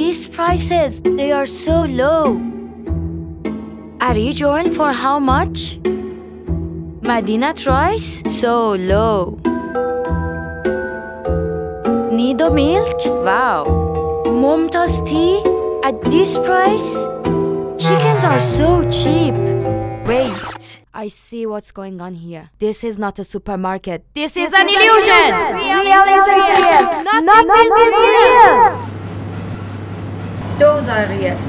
these prices, they are so low. Arijoin for how much? Madinat rice, so low. Nido milk, wow. Mumtaz tea, at this price? Chickens are so cheap. Wait, I see what's going on here. This is not a supermarket. This is an illusion! Real isn't real! Nothing is real! Those are real.